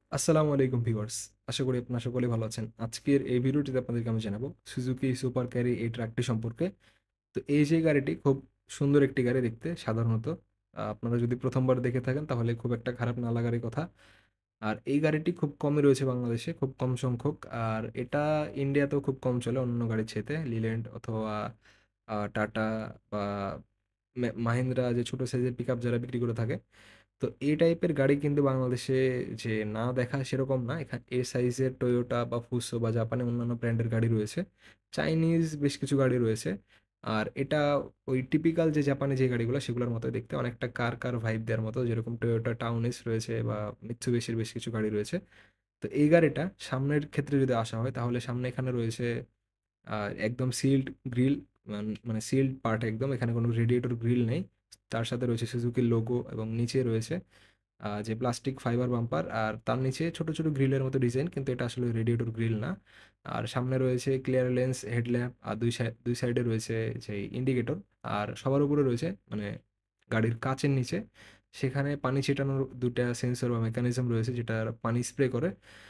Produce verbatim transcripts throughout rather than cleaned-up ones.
আসসালামু আলাইকুম ভিউয়ার্স। আশা করি আপনারা সকলেই ভালো আছেন। আজকের এই ভিডিওটিতে আপনাদেরকে আমি জানাবো সুজুকি সুপার ক্যারি এই ট্রাকটি সম্পর্কে। তো এই যে গাড়িটি খুব সুন্দর একটি গাড়ি দেখতে সাধারণত। আ আপনারা যদি প্রথম বার দেখে থাকেন তাহলে খুব একটা খারাপ না লাগারই কথা। আর এই গাড়িটি খুব কমই রয়েছে বাংলাদেশে, খুব কম সংখ্যক। আর এটা ইন্ডিয়াতেও খুব কম চলে অন্যান্য গাড়ির চাইতে। লিল্যান্ড অথবা আ টাটা বা মে মাহিন্দ্রা যে ছোট সাইজের পিকআপ যারা বিক্রি করে থাকে। তো এই টাইপের গাড়ি কিন্তু বাংলাদেশে যে না দেখা সেরকম না। এখানে এ সাইজের টয়োটা বা ফুসো বা জাপানি অন্যান্য ব্র্যান্ডের গাড়ি রয়েছে। চাইনিজ বেশ কিছু গাড়ি রয়েছে। আর এটা ওই টিপিক্যাল যে জাপানি যে গাড়িগুলো সেগুলোর মতোই দেখতে, অনেকটা কার, কার ভাইব দেওয়ার মতো, যেরকম টয়োটা টাউনিস রয়েছে বা মিৎসুবিশির বেশ কিছু গাড়ি রয়েছে। তো এই গাড়িটা সামনের ক্ষেত্রে যদি আসা হয় তাহলে সামনে এখানে রয়েছে আর একদম সিল্ড গ্রিল, মানে সিল্ড পার্ট একদম, এখানে কোনো রেডিয়েটর গ্রিল নেই। তার সাথে রয়েছে সুজুকির লোগো এবং নিচে রয়েছে আহ, যে প্লাস্টিক ফাইবার বাম্পার, আর তার নিচে ছোট ছোট গ্রিলের মতো ডিজাইন, কিন্তু এটা আসলে রেডিয়েটর গ্রিল না। আর সামনে রয়েছে ক্লিয়ার লেন্স হেডল্যাম্প, আর দুই সাইড দুই সাইডে রয়েছে যে ইন্ডিকেটর। আর সবার উপরে রয়েছে মানে গাড়ির কাচের নিচে সেখানে পানি ছিটানোর দুটা সেন্সর বা মেকানিজম রয়েছে যেটা পানি স্প্রে করে।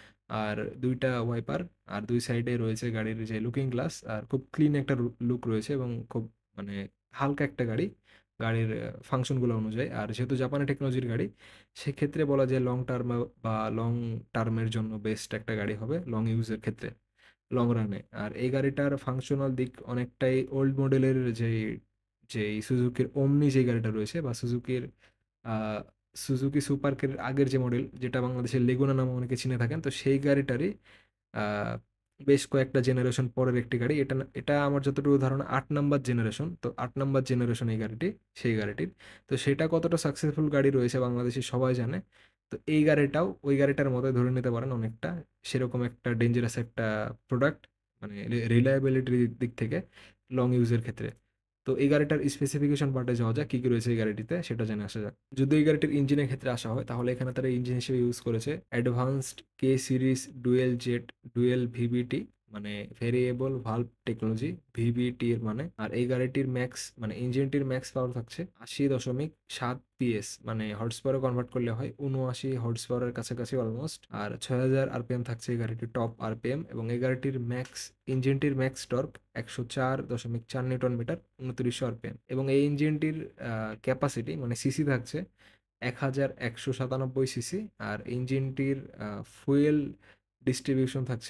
আর দুইটা ওয়াইপার, আর দুই সাইডে রয়েছে গাড়ির যে লুকিং গ্লাস। আর খুব ক্লিন একটা লুক রয়েছে এবং খুব মানে হালকা একটা গাড়ি গাড়ির ফাংশনগুলো অনুযায়ী। আর যেহেতু জাপানি টেকনোলজির গাড়ি, সেক্ষেত্রে বলা যায় লং টার্ম বা লং টার্মের জন্য বেস্ট একটা গাড়ি হবে লং ইউজের ক্ষেত্রে, লং রানে। আর এই গাড়িটার ফাংশনাল দিক অনেকটাই ওল্ড মডেলের যে যে সুজুকির ওমনি যে গাড়িটা রয়েছে, বা সুজুকির আহ, সুজুকি সুপারকের আগের যে মডেল, যেটা বাংলাদেশের লেগুনা নামে অনেকে চিনে থাকেন, তো সেই গাড়িটারই আহ, বেশ কয়েকটা জেনারেশন পরের একটি গাড়ি। এটা না- এটা আমার যতটুকু ধারণা আট নাম্বার জেনারেশন, তো আট নাম্বার জেনারেশন এই গাড়িটি, সেই গাড়িটির। তো সেটা কতটা সাকসেসফুল গাড়ি রয়েছে বাংলাদেশে সবাই জানে। তো এই গাড়িটাও ওই গাড়িটার মতোই ধরে নিতে পারেন অনেকটা, সেরকম একটা ডেঞ্জারাস একটা প্রোডাক্ট, মানে রিলায়েবিলিটির দিক থেকে লং ইউজের ক্ষেত্রে। তো এই গাড়িটার স্পেসিফিকেশন পার্টে যাওয়া যাক, কী কী রয়েছে এই গাড়িটিতে সেটা জেনে আসা যাক। যদি এই গাড়িটির ইঞ্জিনের ক্ষেত্রে আসা হয় তাহলে এখানে তারা ইঞ্জিন হিসেবে ইউজ করেছে advanced K series dual jet dual VVT, মানে ভেরিয়েবল ভালভ টেকনোলজি, ভিবিটি এর মানে। আর এই গাড়িটির ম্যাক্স মানে ইঞ্জিনটির ম্যাক্স পাওয়ার থাকছে আশি দশমিক সাত পিএস, মানে হর্স পাওয়ারে কনভার্ট করলে হয় উনআশি হর্স পাওয়ারের কাছাকাছি অলমোস্ট। আর ছয় হাজার আরপিএম থাকছে এই গাড়িটির টপ আরপিএম, এবং এই গাড়িটির ম্যাক্স ইঞ্জিনটির ম্যাক্স টর্ক একশো চার দশমিক চার নিউটন মিটার, উনত্রিশশো আরপিএম। এবং এই ইঞ্জিনটির ক্যাপাসিটি মানে সিসি থাকছে এক হাজার একশো সাতানব্বই সিসি। আর ইঞ্জিনটির ফুয়েল ডিস্ট্রিবিউশন থাকছে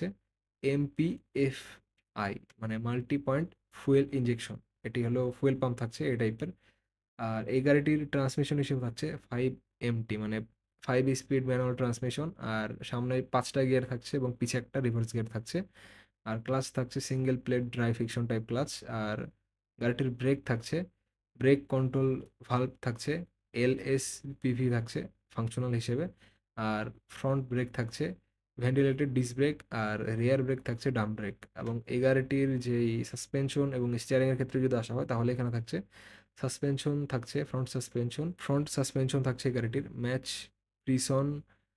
এমপিএফআই, মানে মাল্টি পয়েন্ট ফুয়েল ইঞ্জেকশন। এটি হলো ফুয়েল পাম্প থাকছে এই টাইপের। আর এই গাড়িটির ট্রান্সমিশন হিসেবে থাকছে ফাইভ এমটি, মানে ফাইভ স্পিড ম্যানুয়াল ট্রান্সমিশন। আর সামনে পাঁচটা গিয়ার থাকছে এবং পিছে একটা রিভার্স গিয়ার থাকছে। আর ক্লাচ থাকছে single plate dry friction type clutch. আর গাড়িটির ব্রেক থাকছে ব্রেক কন্ট্রোল ভালভ থাকছে এলএসপিভি থাকছে ফাংশনাল হিসেবে। আর ফ্রন্ট ব্রেক থাকছে ভেন্টিলেটেড ডিস্ক ব্রেক। আর রিয়ার ব্রেক থাকছে ডাম ব্রেক। এবং এই গাড়িটির যেই সাসপেনশন এবং স্টিয়ারিং এর ক্ষেত্রে যদি আসা হয় তাহলে এখানে থাকছে সাসপেনশন থাকছে ফ্রন্ট সাসপেনশন ফ্রন্ট সাসপেনশন থাকছে গাড়িটির McPherson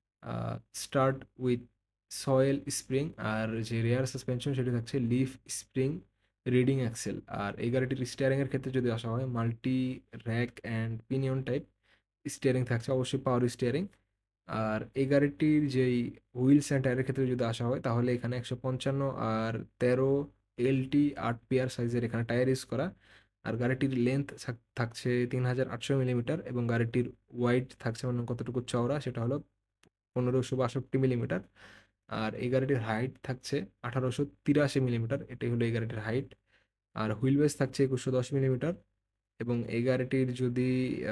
strut with coil spring. আর যে রেয়ার সাসপেনশন সেটি থাকছে লিফ স্প্রিং রিডিং অ্যাক্সেল। আর এই গাড়িটির স্টিয়ারিং এর ক্ষেত্রে যদি আসা হয় multi rack and pinion type steering থাকছে, অবশ্যই পাওয়ার স্টিয়ারিং। আর এই গাড়িটির যেই হুইলস অ্যান্ড টায়ারের ক্ষেত্রে যদি আসা হয় তাহলে এখানে একশো পঞ্চান্ন আর তেরো এলটি আট পিআর সাইজের এখানে টায়ার ইউজ করা। আর গাড়িটির লেন্থ থাকছে তিন হাজার আটশো মিলিমিটার, এবং গাড়িটির ওয়াইড থাকছে মানে কতটুকু চওড়া সেটা হলো পনেরোশো বাষট্টি মিলিমিটার। আর এই গাড়িটির হাইট থাকছে আঠারোশো তিরাশি মিলিমিটার, এটাই হলো এই গাড়িটির হাইট। আর হুইল বেস থাকছে একুশশো দশ মিলিমিটার। এবং এই গাড়িটির যদি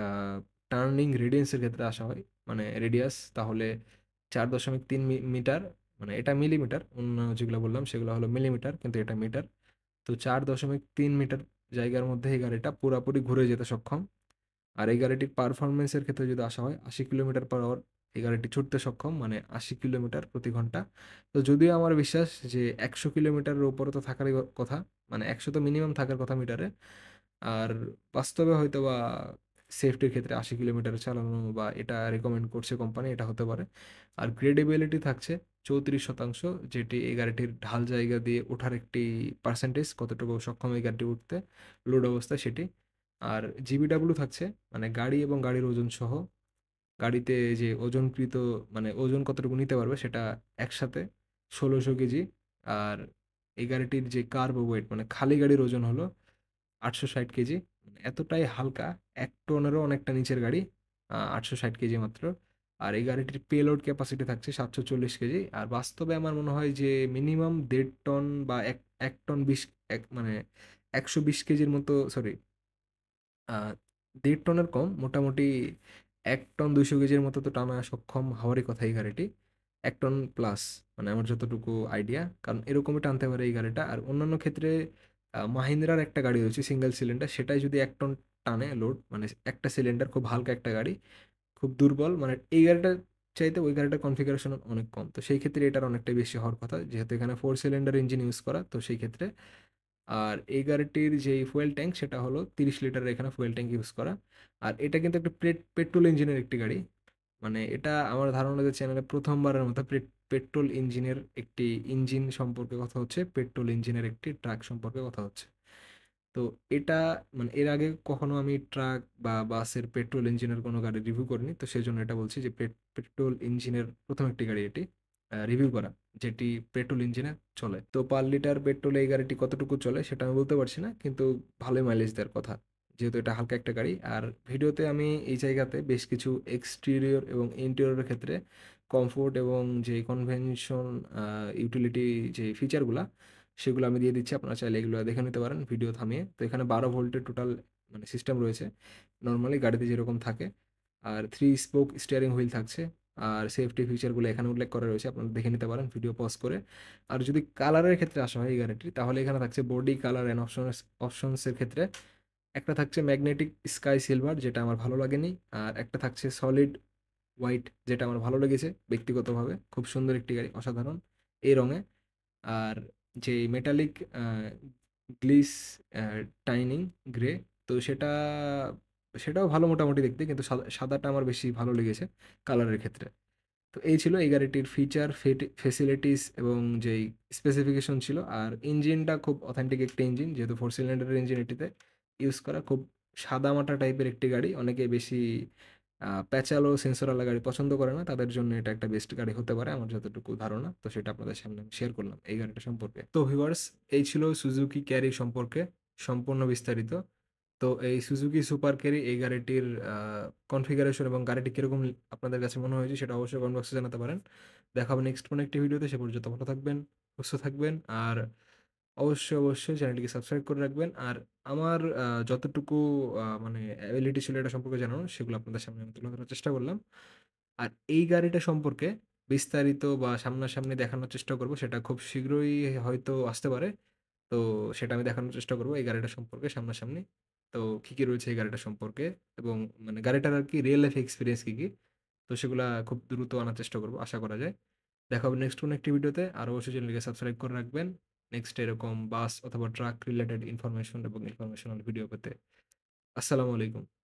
টার্নিং রেডিয়ান্সের ক্ষেত্রে আসা হয়, মানে রেডিয়াস, তাহলে চার দশমিক তিন মিটার, মানে এটা মিলিমিটার, অন্য যেগুলো বললাম সেগুলো হলো মিলিমিটার কিন্তু এটা মিটার। তো চার দশমিক তিন মিটার জায়গার মধ্যে এই গাড়িটা পুরোপুরি ঘুরে যেতে সক্ষম। আর এই গাড়িটির পারফরমেন্সের ক্ষেত্রে যদি আসা হয় আশি কিলোমিটার পার আওয়ার এই গাড়িটি ছুটতে সক্ষম, মানে আশি কিলোমিটার প্রতি ঘন্টা। তো যদিও আমার বিশ্বাস যে একশো কিলোমিটারের উপরে তো থাকারই কথা, মানে একশো তো মিনিমাম থাকার কথা মিটারে। আর বাস্তবে হয়তো বা সেফটির ক্ষেত্রে আশি কিলোমিটার চালানো বা এটা রেকমেন্ড করছে কোম্পানি, এটা হতে পারে। আর গ্রেডেবিলিটি থাকছে চৌত্রিশ শতাংশ, যেটি এই গাড়িটির ঢাল জায়গা দিয়ে ওঠার একটি পার্সেন্টেজ, কতটুকু সক্ষম এই গাড়িটি উঠতে লোড অবস্থায় সেটি। আর জিবিডাব্লিউ থাকছে মানে গাড়ি এবং গাড়ির ওজন সহ গাড়িতে যে ওজনকৃত মানে ওজন কতটুকু নিতে পারবে সেটা একসাথে ষোলোশো কেজি। আর এই গাড়িটির যে কার্বো ওয়েট মানে খালি গাড়ির ওজন হলো আটশো ষাট কেজি। মানে এতটাই হালকা, এক টনেরও অনেকটা নিচের গাড়ি, আটশো ষাট কেজি মাত্র। আর এই গাড়িটির পেলোড ক্যাপাসিটি থাকছে সাতশো চল্লিশ কেজি। আর বাস্তবে আমার মনে হয় যে মিনিমাম দেড় টন বা এক এক টন বিশ এক মানে একশো বিশ কেজির মতো, সরি, আহ, দেড় টনের কম, মোটামুটি এক টন দুইশো কেজির মতো তো টানা সক্ষম হওয়ারই কথা এই গাড়িটি। এক টন প্লাস, মানে আমার যতটুকু আইডিয়া, কারণ এরকমই টানতে পারে এই গাড়িটা। আর অন্যান্য ক্ষেত্রে আহ, মাহিন্দ্রার একটা গাড়ি রয়েছে সিঙ্গেল সিলিন্ডার, সেটাই যদি এক টন টানে লোড, মানে একটা সিলিন্ডার, খুব হালকা একটা গাড়ি, খুব দুর্বল, মানে এই গাড়িটার চাইতে ওই গাড়িটার কনফিগারেশন অনেক কম। তো সেই ক্ষেত্রে এটার অনেকটাই বেশি হওয়ার কথা, যেহেতু এখানে ফোর সিলিন্ডার ইঞ্জিন ইউজ করা, তো সেই ক্ষেত্রে। আর এই গাড়িটির যে ফুয়েল ট্যাঙ্ক সেটা হলো তিরিশ লিটারের এখানে ফুয়েল ট্যাঙ্ক ইউজ করা। আর এটা কিন্তু একটা পেট্রোল ইঞ্জিনের একটি গাড়ি। মানে এটা আমার ধারণা যে চ্যানেলে প্রথমবারের মতো পেট্রোল ইঞ্জিনের একটি ইঞ্জিন সম্পর্কে কথা হচ্ছে, পেট্রোল ইঞ্জিনের একটি ট্রাক সম্পর্কে কথা হচ্ছে। তো এটা মানে এর আগে কখনো আমি ট্রাক বা বাসের পেট্রোল ইঞ্জিনের কোনো গাড়ি রিভিউ করিনি, তো সেই জন্য এটা বলছি যে পেট্রোল ইঞ্জিনের প্রথম একটি গাড়ি এটি রিভিউ করা, যেটি পেট্রোল ইঞ্জিনে চলে। তো পার লিটার পেট্রোলে এই গাড়িটি কতটুকু চলে সেটা আমি বলতে পারছি না, কিন্তু ভালোই মাইলেজ দেওয়ার কথা, যেহেতু এটা হালকা একটা গাড়ি। আর ভিডিওতে আমি এই জায়গাতে বেশ কিছু এক্সটেরিয়র এবং ইন্টেরিয়রের ক্ষেত্রে কমফোর্ট এবং যে কনভেনশন ইউটিলিটি যে ফিচারগুলা, সেগুলো আমি দিয়ে দিচ্ছি, আপনারা চাইলে এগুলো দেখে নিতে পারেন ভিডিও থামিয়ে। তো এখানে বারো ভোল্টের টোটাল মানে সিস্টেম রয়েছে, নর্মালি গাড়িতে যেরকম থাকে। আর থ্রি স্পোক স্টিয়ারিং হুইল থাকছে। আর সেফটি ফিচারগুলো এখানে উল্লেখ করা রয়েছে, আপনারা দেখে নিতে পারেন ভিডিও পজ করে। আর যদি কালারের ক্ষেত্রে আসা হয় এই গাড়িটির, তাহলে এখানে থাকছে বডি কালার অ্যান্ড অপশন অপশনসের ক্ষেত্রে একটা থাকছে ম্যাগনেটিক স্কাই সিলভার, যেটা আমার ভালো লাগেনি। আর একটা থাকছে সলিড হোয়াইট, যেটা আমার ভালো লেগেছে ব্যক্তিগতভাবে, খুব সুন্দর একটি গাড়ি, অসাধারণ এই রঙে। আর যে মেটালিক গ্লিস টাইনিং গ্রে, তো সেটা সেটাও ভালো মোটামুটি দেখতে, কিন্তু সাদা সাদাটা আমার বেশি ভালো লেগেছে কালারের ক্ষেত্রে। তো এই ছিল এই গাড়িটির ফিচার, ফেসিলিটিস এবং যেই স্পেসিফিকেশন ছিল। আর ইঞ্জিনটা খুব অথেন্টিক একটা ইঞ্জিন, যেহেতু ফোর সিলিন্ডারের ইঞ্জিন এটিতে ইউজ করা। খুব সাদামাটা টাইপের একটি গাড়ি, অনেকে বেশি আহ, প্যাচালো সেন্সরওয়ালা গাড়ি পছন্দ করে না, তাদের জন্য এটা একটা বেস্ট গাড়ি হতে পারে আমার যতটুকু ধারণা। তো সেটা আপনাদের সামনে আমি শেয়ার করলাম এই গাড়িটা সম্পর্কে। তো ভিউয়ার্স, এই ছিল সুজুকি ক্যারি সম্পর্কে সম্পূর্ণ বিস্তারিত। তো এই সুজুকি সুপার ক্যারি এই গাড়িটির কনফিগারেশন এবং গাড়িটি কিরকম আপনাদের কাছে মনে হয়েছে সেটা অবশ্যই কমেন্ট বক্সে জানাতে পারেন। দেখা হবে নেক্সট কোনো একটি ভিডিওতে, সে পর্যন্ত ভালো থাকবেন, সুস্থ থাকবেন। আর অবশ্যই অবশ্যই চ্যানেলটিকে সাবস্ক্রাইব করে রাখবেন। আর আমার আহ, যতটুকু আহ, মানে অ্যাবিলিটি ছিল এটা সম্পর্কে জানানো, সেগুলো আপনাদের সামনে আমি তুলে ধরার চেষ্টা করলাম। আর এই গাড়িটা সম্পর্কে বিস্তারিত বা সামনাসামনি দেখানোর চেষ্টা করব, সেটা খুব শীঘ্রই হয়তো আসতে পারে। তো সেটা আমি দেখানোর চেষ্টা করব এই গাড়িটা সম্পর্কে সামনাসামনি। তো কী কী রয়েছে এই গাড়িটা সম্পর্কে, এবং মানে গাড়িটার আর কি রিয়েল লাইফ এক্সপিরিয়েন্স কী কী, তো সেগুলা খুব দ্রুত আনার চেষ্টা করব, আশা করা যায়। দেখা হবে নেক্সট কোনো একটি ভিডিওতে। আর অবশ্যই চ্যানেলকে সাবস্ক্রাইব করে রাখবেন নেক্সট এরকম বাস অথবা ট্রাক রিলেটেড ইনফরমেশন এবং ইনফরমেশনাল ভিডিও পেতে। আসসালামু আলাইকুম।